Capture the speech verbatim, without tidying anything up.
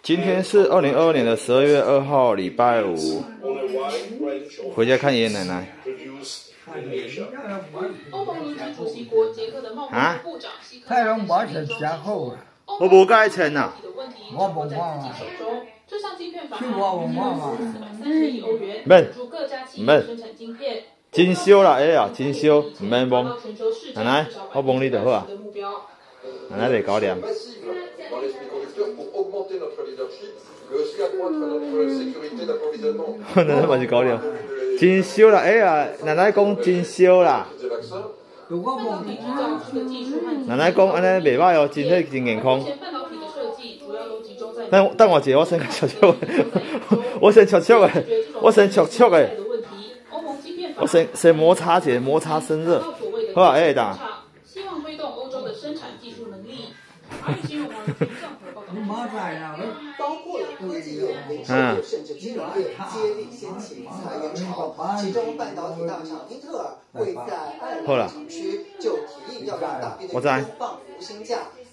今天是二零二二年的十二月二号，礼拜五，回家看爷爷奶奶。 欧盟轮值主席国捷克的贸易部长希克太阳把钱加厚了， 我无解签呐。 我无看啊。 这项晶片法是我无看啊。 四百三十亿欧元， 免助各家企业生产晶片。 真烧啦，哎呀，真烧，唔免摸。奶奶，我摸你就好啊。奶奶袂搞掂。奶奶嘛是搞掂，真烧啦，哎呀，奶奶讲真烧啦。奶奶讲安尼袂歹哦，身体真健康。但但我姐，我先悄悄的，我先悄悄的，我先悄悄的，我先先摩擦者，摩擦生热，好啊，哎哒。 希望推动欧洲的生产技术能力。 包括了科技业、零售业，甚至金融业，接力掀起裁员潮。其中，半导体大厂英特尔会在爱尔兰厂区就提议要让当地的员工放无薪假。